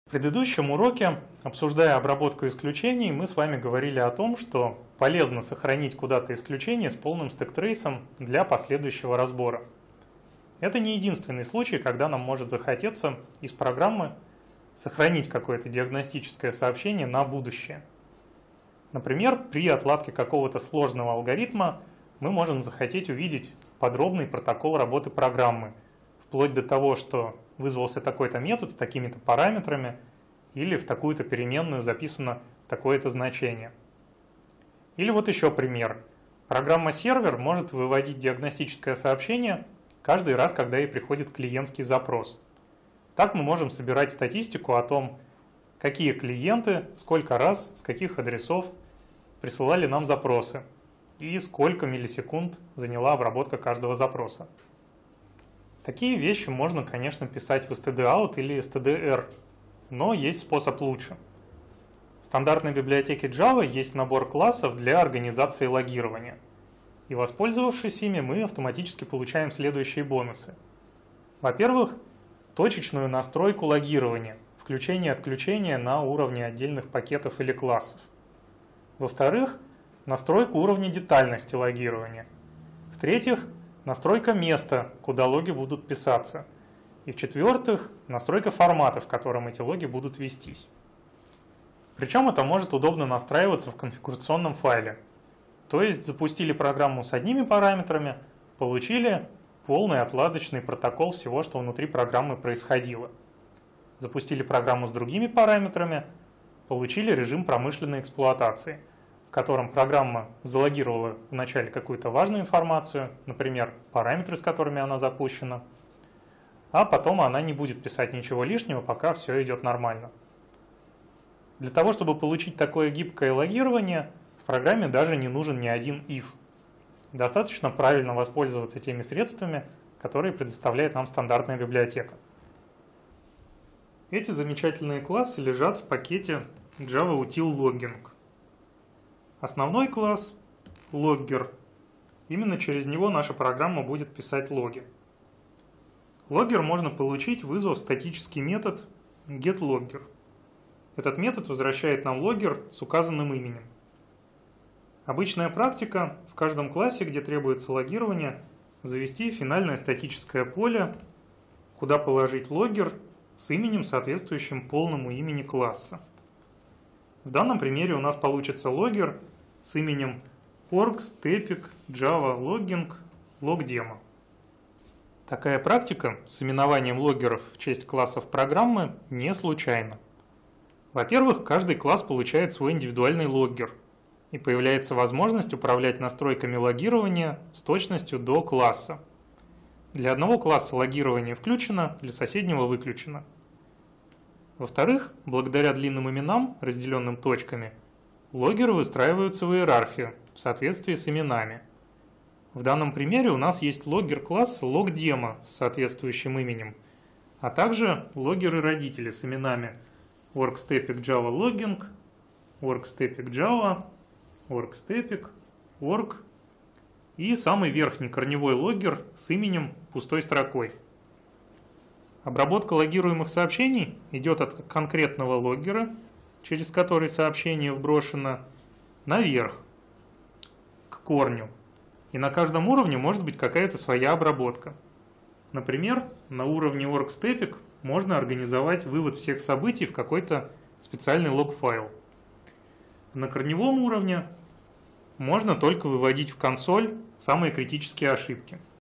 В предыдущем уроке, обсуждая обработку исключений, мы с вами говорили о том, что полезно сохранить куда-то исключение с полным стэк-трейсом для последующего разбора. Это не единственный случай, когда нам может захотеться из программы сохранить какое-то диагностическое сообщение на будущее. Например, при отладке какого-то сложного алгоритма мы можем захотеть увидеть подробный протокол работы программы, вплоть до того, что вызвался такой-то метод с такими-то параметрами или в такую-то переменную записано такое-то значение. Или вот еще пример. Программа-сервер может выводить диагностическое сообщение каждый раз, когда ей приходит клиентский запрос. Так мы можем собирать статистику о том, какие клиенты, сколько раз, с каких адресов присылали нам запросы и сколько миллисекунд заняла обработка каждого запроса. Такие вещи можно, конечно, писать в stdout или stdr, но есть способ лучше. В стандартной библиотеке Java есть набор классов для организации логирования. И воспользовавшись ими, мы автоматически получаем следующие бонусы. Во-первых, точечную настройку логирования, включение и отключение на уровне отдельных пакетов или классов. Во-вторых, настройку уровня детальности логирования. В-третьих, настройка места, куда логи будут писаться. И в-четвертых, настройка формата, в котором эти логи будут вестись. Причем это может удобно настраиваться в конфигурационном файле. То есть запустили программу с одними параметрами, получили полный отладочный протокол всего, что внутри программы происходило. Запустили программу с другими параметрами, получили режим промышленной эксплуатации, в котором программа залогировала вначале какую-то важную информацию, например, параметры, с которыми она запущена, а потом она не будет писать ничего лишнего, пока все идет нормально. Для того, чтобы получить такое гибкое логирование, в программе даже не нужен ни один if. Достаточно правильно воспользоваться теми средствами, которые предоставляет нам стандартная библиотека. Эти замечательные классы лежат в пакете Java Util Logging. Основной класс – Logger. Именно через него наша программа будет писать логи. Logger можно получить, вызвав статический метод getLogger. Этот метод возвращает нам логгер с указанным именем. Обычная практика – в каждом классе, где требуется логирование, завести финальное статическое поле, куда положить логгер с именем, соответствующим полному имени класса. В данном примере у нас получится логгер с именем org stepik java logging logdemo. Такая практика с именованием логгеров в честь классов программы не случайна. Во-первых, каждый класс получает свой индивидуальный логгер, и появляется возможность управлять настройками логирования с точностью до класса. Для одного класса логирование включено, для соседнего выключено. Во-вторых, благодаря длинным именам, разделенным точками, логгеры выстраиваются в иерархию в соответствии с именами. В данном примере у нас есть логгер-класс logdemo с соответствующим именем, а также логгеры-родители с именами org stepik java logging, org stepik java, org stepik, org и самый верхний корневой логгер с именем пустой строкой. Обработка логируемых сообщений идет от конкретного логгера, через который сообщение вброшено, наверх, к корню. И на каждом уровне может быть какая-то своя обработка. Например, на уровне org stepik можно организовать вывод всех событий в какой-то специальный лог-файл. На корневом уровне можно только выводить в консоль самые критические ошибки.